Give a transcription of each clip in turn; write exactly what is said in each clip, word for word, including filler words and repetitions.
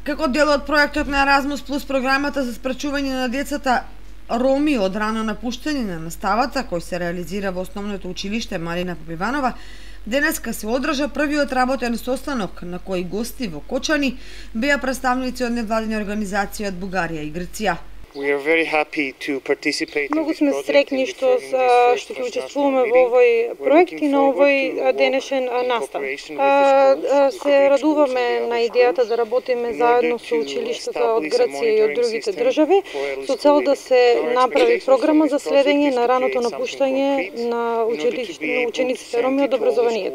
Како дел од проектот на Еразмус плюс програмата за спречување на децата роми од рано напуштање на наставата, кој се реализира во основното училиште Марина Попиванова, денеска се одржа првиот работен состанок на кој гости во Кочани беа представници од невладини организации од Бугарија и Грција. Многу сме среќни што што ќе учествуваме во овој проект и на овој денешен настан. Се радуваме на идејата да работиме заедно со училиштата од Грција и од другите држави со цел да се направи програма за следење на раното напуштање на учениците роми од образованието.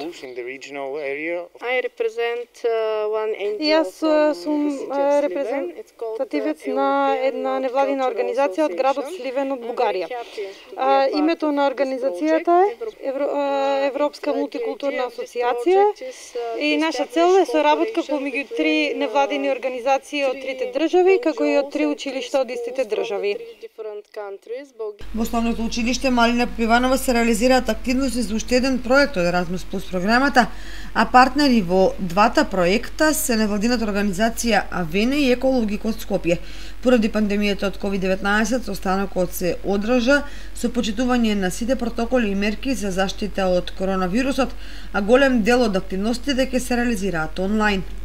Јас сум репрезентативец на една невладина организација од градот Сливен од Бугарија. А, името на организацијата е Евро, Европска мултикултурна асоциација и наша цел е соработка помеѓу три невладини организации од трите држави, како и од три училишта од истите држави. Во основното училиште Марина Попиванова се реализираат активности за уште еден проект од Еразмус плюс програмата, а партнери во двата проекта се невладината организација Авене и Екологик од Скопје. Поради пандемијата од ковид деветнаесет, состанокот се одржа со почитување на сите протоколи и мерки за заштита од коронавирусот, а голем дел од активностите ќе се реализираат онлайн.